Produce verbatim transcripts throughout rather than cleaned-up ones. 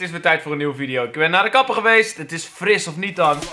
is weer tijd voor een nieuwe video. Ik ben naar de kapper geweest. Het is fris of niet dan?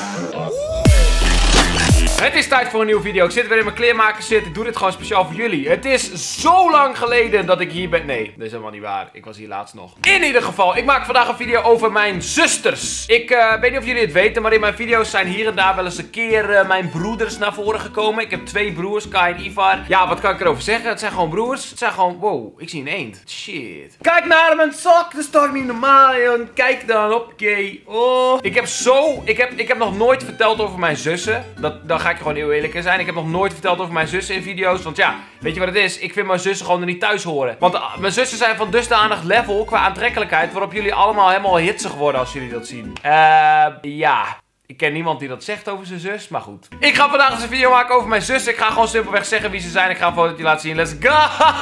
Het is tijd voor een nieuwe video. Ik zit weer in mijn kleermaker zit. Ik doe dit gewoon speciaal voor jullie. Het is zo lang geleden dat ik hier ben. Nee, dat is helemaal niet waar. Ik was hier laatst nog. In ieder geval, ik maak vandaag een video over mijn zusters. Ik uh, weet niet of jullie het weten, maar in mijn video's zijn hier en daar wel eens een keer uh, mijn broeders naar voren gekomen. Ik heb twee broers, Kai en Ivar. Ja, wat kan ik erover zeggen? Het zijn gewoon broers. Het zijn gewoon, wow, ik zie een eend. Shit. Kijk naar mijn sok, dat is toch niet normaal, joh. Kijk dan, oké. Oh. Ik heb zo, ik heb, ik heb nog nooit verteld over mijn zussen. Dat, dan ga ik gewoon heel eerlijk in zijn. Ik heb nog nooit verteld over mijn zussen in video's. Want ja, weet je wat het is? Ik vind mijn zussen gewoon er niet thuis horen. Want uh, mijn zussen zijn van dusdanig level qua aantrekkelijkheid waarop jullie allemaal helemaal hitsig worden als jullie dat zien. Eh, uh, ja. Ik ken niemand die dat zegt over zijn zus, maar goed. Ik ga vandaag eens een video maken over mijn zus. Ik ga gewoon simpelweg zeggen wie ze zijn. Ik ga een fotootje laten zien. Let's go!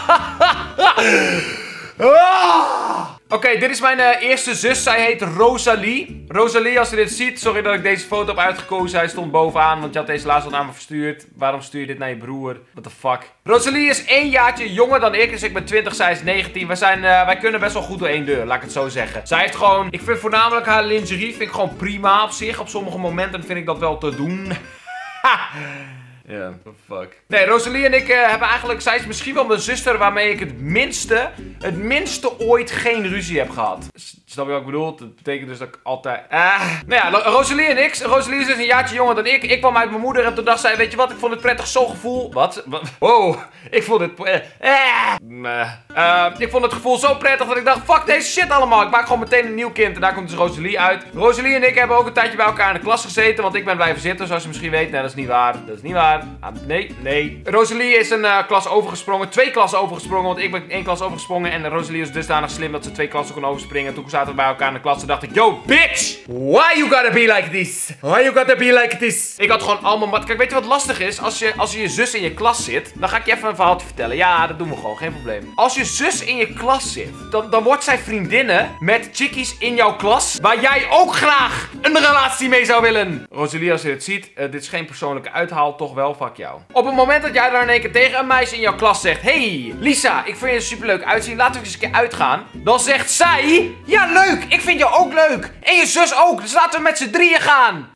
Oké, okay, dit is mijn uh, eerste zus. Zij heet Rosalie. Rosalie, als je dit ziet, sorry dat ik deze foto heb uitgekozen. Hij stond bovenaan, want je had deze laatst al naar me verstuurd. Waarom stuur je dit naar je broer? What the fuck? Rosalie is één jaartje jonger dan ik, dus ik ben twintig, zij is negentien. Wij, zijn, uh, wij kunnen best wel goed door één deur, laat ik het zo zeggen. Zij heeft gewoon, ik vind voornamelijk haar lingerie, vind ik gewoon prima op zich. Op sommige momenten vind ik dat wel te doen. Ja, yeah, what the fuck. Nee, Rosalie en ik uh, hebben eigenlijk... Zij is misschien wel mijn zuster waarmee ik het minste... Het minste ooit geen ruzie heb gehad. Snap je wat ik bedoel? Dat betekent dus dat ik altijd... Ah. Nou ja, Rosalie en ik... Rosalie is dus een jaartje jonger dan ik. Ik kwam uit mijn moeder en toen dacht zij... Weet je wat? Ik vond het prettig zo'n gevoel... Wat? Wow. Ik vond het... Uh, uh, uh, ik vond het gevoel zo prettig dat ik dacht... Fuck deze shit allemaal. Ik maak gewoon meteen een nieuw kind. En daar komt dus Rosalie uit. Rosalie en ik hebben ook een tijdje bij elkaar in de klas gezeten. Want ik ben blijven zitten, zoals je misschien weet. Nee, dat is niet waar. Dat is niet waar. Ah, nee, nee. Rosalie is een uh, klas overgesprongen. Twee klassen overgesprongen. Want ik ben één klas overgesprongen. En Rosalie is dusdanig slim dat ze twee klassen kon overspringen. Toen zaten we bij elkaar in de klas. Toen dacht ik, yo, bitch! Why you gotta be like this? Why you gotta be like this? Ik had gewoon allemaal mat. Kijk, weet je wat lastig is? Als je, als je je zus in je klas zit, dan ga ik je even een verhaaltje vertellen. Ja, dat doen we gewoon. Geen probleem. Als je zus in je klas zit, dan, dan wordt zij vriendinnen met chickies in jouw klas, waar jij ook graag een relatie mee zou willen. Rosalie, als je het ziet, uh, dit is geen persoonlijke uithaal, toch wel, fuck jou. Op het moment dat jij dan in één keer tegen een meisje in jouw klas zegt, hey, Lisa, ik vind je er superleuk uitzien, laten we eens een keer uitgaan. Dan zegt zij, ja leuk, ik vind jou ook leuk. En je zus ook, dus laten we met z'n drieën gaan.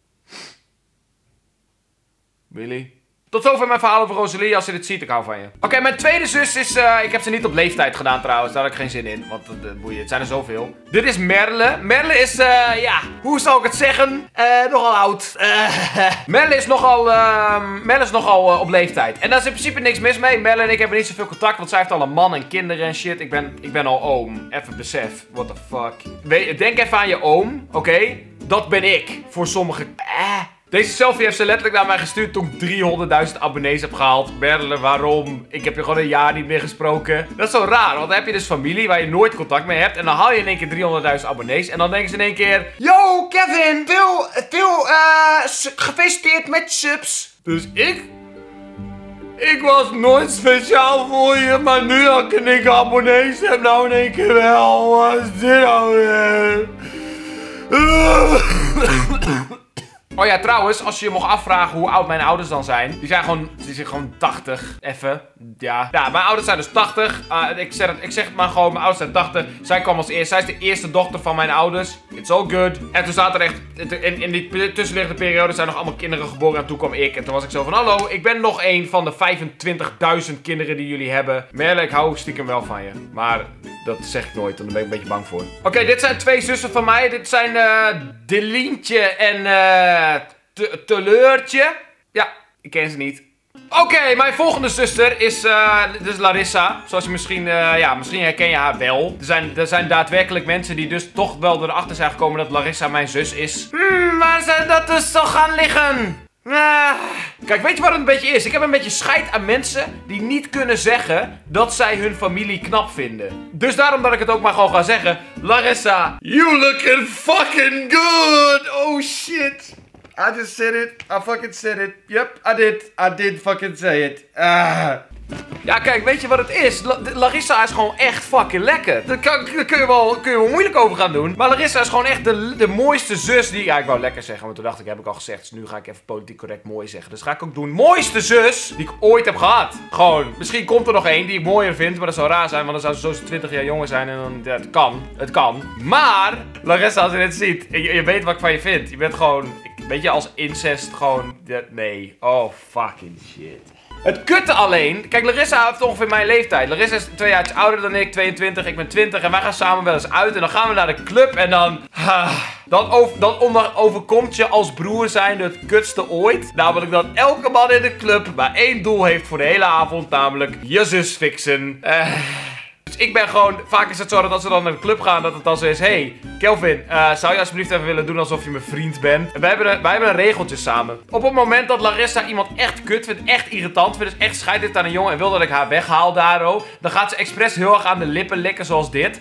Willy? Tot zover mijn verhaal over Rosalie. Als je dit ziet, ik hou van je. Oké, okay, mijn tweede zus is... Uh, ik heb ze niet op leeftijd gedaan trouwens. Daar had ik geen zin in. Want uh, boeien, het zijn er zoveel. Dit is Merle. Merle is, uh, ja... Hoe zal ik het zeggen? Uh, nogal oud. Uh, Merle is nogal... Uh, Merle is nogal uh, op leeftijd. En daar is in principe niks mis mee. Merle en ik hebben niet zoveel contact. Want zij heeft al een man en kinderen en shit. Ik ben, ik ben al oom. Even besef. What the fuck. We, denk even aan je oom. Oké? Okay? Dat ben ik. Voor sommigen... Uh. Deze selfie heeft ze letterlijk naar mij gestuurd toen ik driehonderdduizend abonnees heb gehaald. Merle, waarom? Ik heb je gewoon een jaar niet meer gesproken. Dat is zo raar, want dan heb je dus familie waar je nooit contact mee hebt. En dan haal je in één keer driehonderdduizend abonnees. En dan denken ze in één keer... Yo, Kevin, veel, veel, uh, gefeliciteerd met subs. Dus ik... Ik was nooit speciaal voor je, maar nu dat ik in één keer abonnees heb, nou in één keer wel. Wat is dit nou weer? Oh ja, trouwens, als je je mocht afvragen hoe oud mijn ouders dan zijn. Die zijn gewoon, die zijn gewoon tachtig. Even. Ja. Ja, mijn ouders zijn dus tachtig. Uh, ik, zeg het, ik zeg het maar gewoon, mijn ouders zijn tachtig. Zij kwam als eerste. Zij is de eerste dochter van mijn ouders. It's all good. En toen staat er echt, in, in die tussenliggende periode zijn nog allemaal kinderen geboren. En toen kwam ik. En toen was ik zo van, hallo, ik ben nog één van de vijfentwintigduizend kinderen die jullie hebben. Merle, ik hou stiekem wel van je. Maar dat zeg ik nooit, dan ben ik een beetje bang voor. Oké, okay, dit zijn twee zussen van mij. Dit zijn uh, Delientje en uh, Teleurtje. Ja, ik ken ze niet. Oké, okay, mijn volgende zuster is, uh, dus Larissa. Zoals je misschien, uh, ja, misschien herken je haar wel. Er zijn, er zijn daadwerkelijk mensen die dus toch wel erachter zijn gekomen dat Larissa mijn zus is. Hmm, waar zijn dat dus toch gaan liggen? Ah. Kijk, weet je wat het een beetje is? Ik heb een beetje scheid aan mensen die niet kunnen zeggen dat zij hun familie knap vinden. Dus daarom dat ik het ook maar gewoon ga zeggen. Larissa, you looking fucking good. Oh shit. I just said it. I fucking said it. Yep, I did. I did fucking say it. Ah. Ja, kijk, weet je wat het is? La Larissa is gewoon echt fucking lekker. Daar, kan, daar kun, je wel, kun je wel moeilijk over gaan doen. Maar Larissa is gewoon echt de, de mooiste zus die... Ja, ik wou lekker zeggen, want toen dacht ik, heb ik al gezegd. Dus nu ga ik even politiek correct mooi zeggen. Dus ga ik ook doen. Mooiste zus die ik ooit heb gehad. Gewoon. Misschien komt er nog één die ik mooier vind. Maar dat zou raar zijn, want dan zou ze zo twintig jaar jonger zijn. En dan... Ja, het kan. Het kan. Maar, Larissa, als je dit ziet. Je, je weet wat ik van je vind. Je bent gewoon... Weet je, als incest gewoon... Ja, nee. Oh, fucking shit. Het kutte alleen... Kijk, Larissa heeft ongeveer mijn leeftijd. Larissa is twee jaar ouder dan ik, tweeëntwintig. Ik ben twintig. En wij gaan samen wel eens uit. En dan gaan we naar de club. En dan... Ah, dan, over, dan onder, overkomt je als broer zijn het kutste ooit. Namelijk dat elke man in de club maar één doel heeft voor de hele avond. Namelijk je zus fixen. Eh... Dus ik ben gewoon, vaak is het zo dat als we dan naar de club gaan, dat het dan zo is, hey, Kelvin, uh, zou je alsjeblieft even willen doen alsof je mijn vriend bent? En wij hebben, een, wij hebben een regeltje samen. Op het moment dat Larissa iemand echt kut vindt, echt irritant vindt, dus echt scheid heeft aan een jongen en wil dat ik haar weghaal daardoor, dan gaat ze expres heel erg aan de lippen likken zoals dit.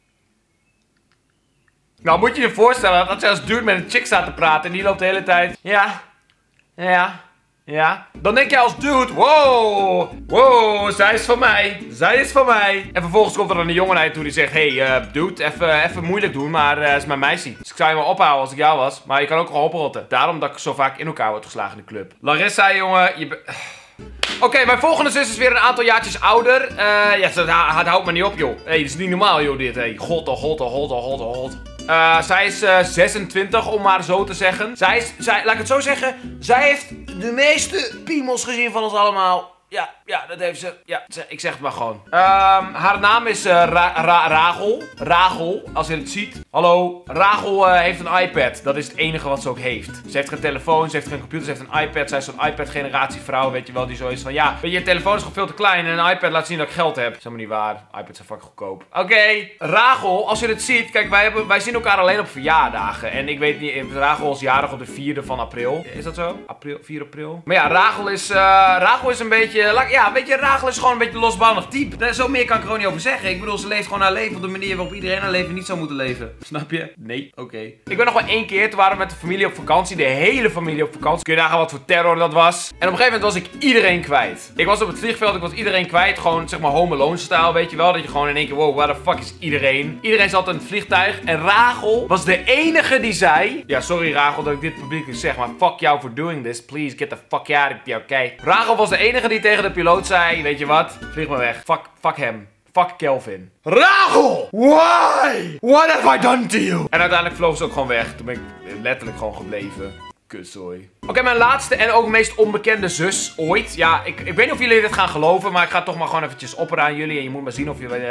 Nou, moet je je voorstellen dat ze als dude met een chick staat te praten en die loopt de hele tijd, ja, ja... Ja, dan denk jij als dude, wow, wow, zij is van mij, zij is van mij. En vervolgens komt er dan een jongen naar je toe die zegt, hey, uh, dude, even, even moeilijk doen, maar uh, is mijn meisje. Dus ik zou je wel ophouden als ik jou was, maar je kan ook gewoon oprotten. Daarom dat ik zo vaak in elkaar word geslagen in de club. Larissa, jongen, je bent... Oké, okay, mijn volgende zus is weer een aantal jaartjes ouder. Uh, ja, dat houdt me niet op, joh. Hé, hey, dit is niet normaal, joh, dit, hey. God, oh, god, oh, god, oh, god, oh, god. Uh, zij is uh, zesentwintig, om maar zo te zeggen. Zij is, zij, laat ik het zo zeggen, zij heeft de meeste piemels gezien van ons allemaal. Ja, ja, dat heeft ze. Ja, ik zeg het maar gewoon. Um, haar naam is uh, Ra Ra Rachel. Rachel, als je het ziet. Hallo. Rachel uh, heeft een iPad. Dat is het enige wat ze ook heeft. Ze heeft geen telefoon, ze heeft geen computer, ze heeft een iPad. Zij is zo'n iPad-generatievrouw, weet je wel, die zo is van... Ja, weet je, je telefoon is gewoon veel te klein en een iPad laat zien dat ik geld heb. Dat is helemaal niet waar. iPads zijn fucking goedkoop. Oké. Okay. Rachel, als je het ziet, kijk, wij, hebben, wij zien elkaar alleen op verjaardagen. En ik weet niet, Rachel is jarig op de vierde van april. Is dat zo? April, vier april? Maar ja, Rachel is, uh, Rachel is een beetje... Ja, weet je, Rachel is gewoon een beetje een losbandig type. Zo meer kan ik er gewoon niet over zeggen. Ik bedoel, ze leeft gewoon haar leven op de manier waarop iedereen haar leven niet zou moeten leven. Snap je? Nee. Oké. Okay. Ik ben nog wel één keer, toen waren we met de familie op vakantie. De hele familie op vakantie. Kun je nagaan wat voor terror dat was. En op een gegeven moment was ik iedereen kwijt. Ik was op het vliegveld, ik was iedereen kwijt. Gewoon, zeg maar, Home Alone style, weet je wel. Dat je gewoon in één keer, wow, waar de fuck is iedereen? Iedereen zat in het vliegtuig. En Rachel was de enige die zei... Ja, sorry Rachel dat ik dit publiekelijk zeg, maar fuck jou for doing this. Please, get the fuck out of here, oké? Okay? Rachel was de enige die tegen de piloot zei, weet je wat? Vlieg maar weg. Fuck, fuck hem. Fuck Kelvin. Rachel! Why? What have I done to you? En uiteindelijk vloog ze ook gewoon weg. Toen ben ik letterlijk gewoon gebleven. Kutzooi. Oké, okay, mijn laatste en ook meest onbekende zus ooit. Ja, ik, ik weet niet of jullie dit gaan geloven, maar ik ga het toch maar gewoon eventjes opperen aan jullie. En je moet maar zien of jullie...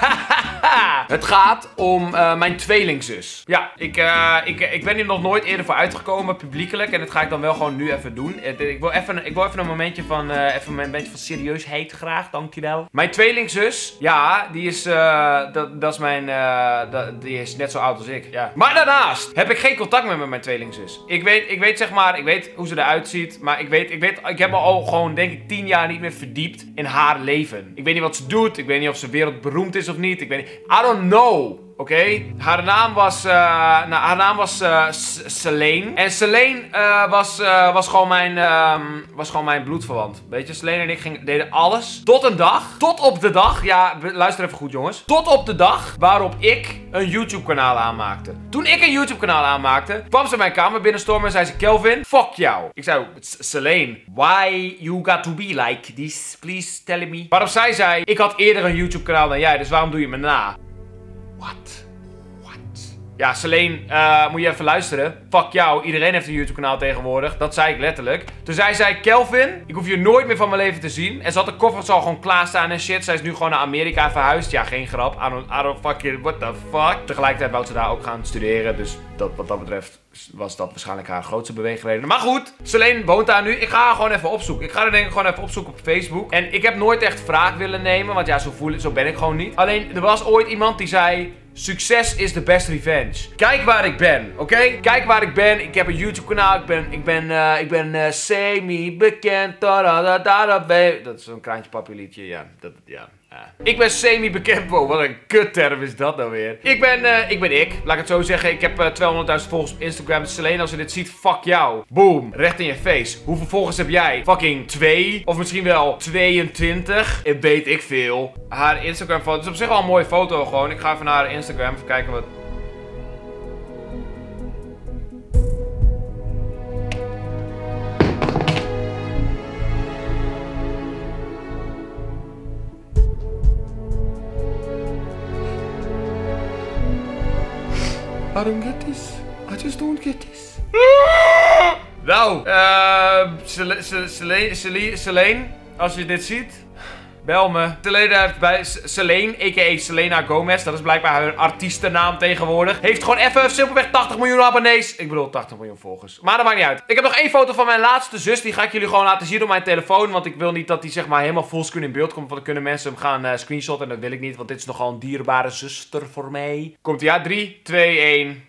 Het gaat om uh, mijn tweelingzus. Ja, ik, uh, ik, ik ben hier nog nooit eerder voor uitgekomen, publiekelijk. En dat ga ik dan wel gewoon nu even doen. Ik wil even, ik wil even een momentje van, uh, even een momentje van serieusheid graag, dankjewel. Mijn tweelingzus, ja, die is, uh, dat, dat is mijn, uh, dat, die is net zo oud als ik, ja. Maar daarnaast heb ik geen contact meer met mijn tweelingzus. Ik weet, ik weet zeg maar, ik weet hoe ze eruit ziet. Maar ik weet, ik weet, ik heb me al gewoon, denk ik, tien jaar niet meer verdiept in haar leven. Ik weet niet wat ze doet. Ik weet niet of ze wereldberoemd is of niet. Ik weet niet. I don't know. Oké, okay. Haar naam was, uh, nou, haar naam was uh, Selene. En Selene uh, was, uh, was, gewoon mijn, uh, was gewoon mijn bloedverwant. Weet je, Selene en ik gingen, deden alles. Tot een dag, tot op de dag, ja, luister even goed jongens. Tot op de dag waarop ik een YouTube kanaal aanmaakte. Toen ik een YouTube kanaal aanmaakte, kwam ze mijn kamer binnenstormen en zei ze, Kelvin, fuck jou. Ik zei, Selene, why you got to be like this? Please tell me. Waarop zij zei, ik had eerder een YouTube kanaal dan jij, dus waarom doe je me na? What? What? Ja, Selene, uh, moet je even luisteren. Fuck jou, iedereen heeft een YouTube kanaal tegenwoordig. Dat zei ik letterlijk. Toen zij zei, Kelvin, ik hoef je nooit meer van mijn leven te zien. En ze had de koffers al gewoon klaarstaan en shit. Zij is nu gewoon naar Amerika verhuisd. Ja, geen grap. I don't, I don't fucking, what the fuck. Tegelijkertijd wou ze daar ook gaan studeren. Dus dat, wat dat betreft was dat waarschijnlijk haar grootste beweegreden. Maar goed, Selene woont daar nu. Ik ga haar gewoon even opzoeken. Ik ga haar denk ik gewoon even opzoeken op Facebook. En ik heb nooit echt wraak willen nemen. Want ja, zo, voel, zo ben ik gewoon niet. Alleen, er was ooit iemand die zei... Succes is the best revenge. Kijk waar ik ben, oké? Okay? Kijk waar ik ben. Ik heb een YouTube kanaal. Ik ben, ik ben, uh, ik ben uh, semi-bekend. Dat is een Kraantje Papi liedje, ja. Dat, ja. Ah. Ik ben semi-bekend. Wow, wat een kutterm is dat nou weer. Ik ben, uh, ik ben ik. Laat ik het zo zeggen. Ik heb uh, tweehonderdduizend volgers op Instagram. Selena, als je dit ziet, fuck jou. Boom. Recht in je face. Hoeveel volgers heb jij? Fucking twee? Of misschien wel tweeëntwintig? Ik weet ik veel. Haar Instagram foto. Het is op zich wel een mooie foto gewoon. Ik ga even naar haar Instagram. Even kijken wat... I don't get this. I just don't get this. Nou, uh, Selene, Selene, als je dit ziet, bel me. Selena heeft bij Selene, a k a. Selena Gomez, dat is blijkbaar haar artiestennaam tegenwoordig, heeft gewoon even simpelweg tachtig miljoen abonnees. Ik bedoel tachtig miljoen volgers. Maar dat maakt niet uit. Ik heb nog één foto van mijn laatste zus, die ga ik jullie gewoon laten zien op mijn telefoon, want ik wil niet dat die zeg maar helemaal fullscreen in beeld komt, want dan kunnen mensen hem gaan uh, screenshotten en dat wil ik niet, want dit is nogal een dierbare zuster voor mij. Komt ie, ja, drie, twee, één.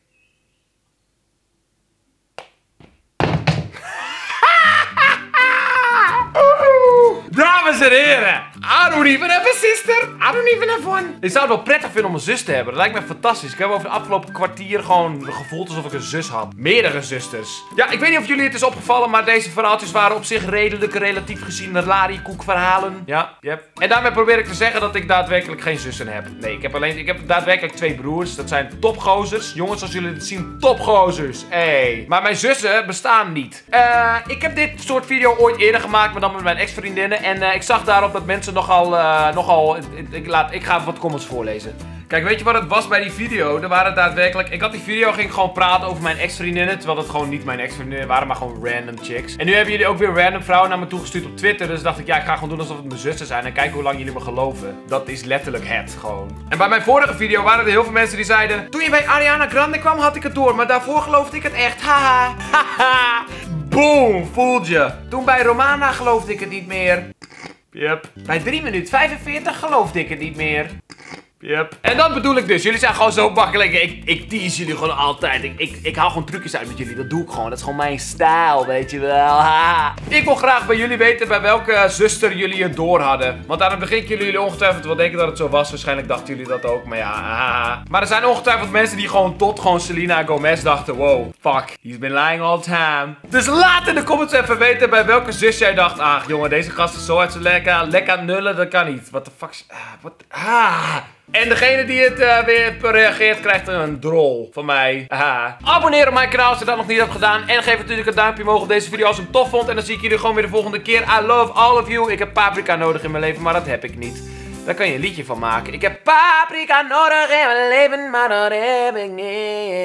Dames en heren, I don't even have a sister. I don't even have one. Ik zou het wel prettig vinden om een zus te hebben. Dat lijkt me fantastisch. Ik heb over de afgelopen kwartier gewoon gevoeld alsof ik een zus had. Meerdere zusters. Ja, ik weet niet of jullie het is opgevallen, maar deze verhaaltjes waren op zich redelijk, relatief gezien, lariekoek verhalen. Ja, yep. En daarmee probeer ik te zeggen dat ik daadwerkelijk geen zussen heb. Nee, ik heb alleen, ik heb daadwerkelijk twee broers. Dat zijn topgozers. Jongens, als jullie het zien, topgozers. Hey. Maar mijn zussen bestaan niet. Uh, ik heb dit soort video ooit eerder gemaakt, maar dan met mijn ex-vriendinnen. En uh, ik zag daarop dat mensen nogal, uh, nogal, ik, ik, laat, ik ga wat comments voorlezen. Kijk, weet je wat het was bij die video? Er waren daadwerkelijk, ik had die video, ging ik gewoon praten over mijn ex-vriendinnen. Terwijl dat gewoon niet mijn ex-vriendinnen waren, maar gewoon random chicks. En nu hebben jullie ook weer random vrouwen naar me toegestuurd op Twitter. Dus dacht ik, ja, ik ga gewoon doen alsof het mijn zussen zijn. En kijken hoe lang jullie me geloven. Dat is letterlijk het, gewoon. En bij mijn vorige video waren er heel veel mensen die zeiden, toen je bij Ariana Grande kwam, had ik het door. Maar daarvoor geloofde ik het echt. Haha. Haha. Boom, voelde je. Toen bij Romana geloofde ik het niet meer. Yep. Bij drie minuten vijfenveertig geloofde ik het niet meer. Yep. En dat bedoel ik dus. Jullie zijn gewoon zo makkelijk. Ik, ik tease jullie gewoon altijd. Ik, ik, ik haal gewoon trucjes uit met jullie. Dat doe ik gewoon. Dat is gewoon mijn stijl, weet je wel. Ha. Ik wil graag bij jullie weten bij welke zuster jullie het door hadden. Want aan het begin kunnen jullie ongetwijfeld wel denken dat het zo was. Waarschijnlijk dachten jullie dat ook. Maar ja. Ha. Maar er zijn ongetwijfeld mensen die gewoon tot gewoon Selena Gomez dachten. Wow, fuck. He's been lying all the time. Dus laat in de comments even weten bij welke zus jij dacht. Ach jongen, deze gast is zo uit zijn lekker. Lekker aan het nullen. Dat kan niet. What the fuck. Ah, what? Ah. En degene die het uh, weer reageert krijgt een drol van mij. Aha. Abonneer op mijn kanaal als je dat nog niet hebt gedaan. En geef natuurlijk een duimpje omhoog op deze video als je hem tof vond. En dan zie ik jullie gewoon weer de volgende keer. I love all of you. Ik heb paprika nodig in mijn leven, maar dat heb ik niet. Daar kan je een liedje van maken. Ik heb paprika nodig in mijn leven, maar dat heb ik niet.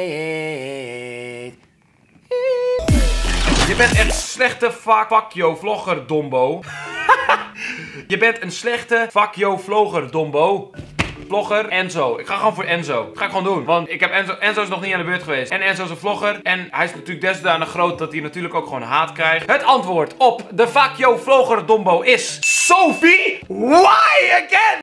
Je bent echt een slechte fuck, fuck yo vlogger, Dombo. Je bent een slechte fuck yo vlogger, Dombo. Vlogger Enzo. Ik ga gewoon voor Enzo. Dat ga ik gewoon doen. Want ik heb Enzo. Enzo is nog niet aan de beurt geweest. En Enzo is een vlogger. En hij is natuurlijk desdanig groot dat hij natuurlijk ook gewoon haat krijgt. Het antwoord op de fuck yo vlogger Dombo is Sophie. Why again?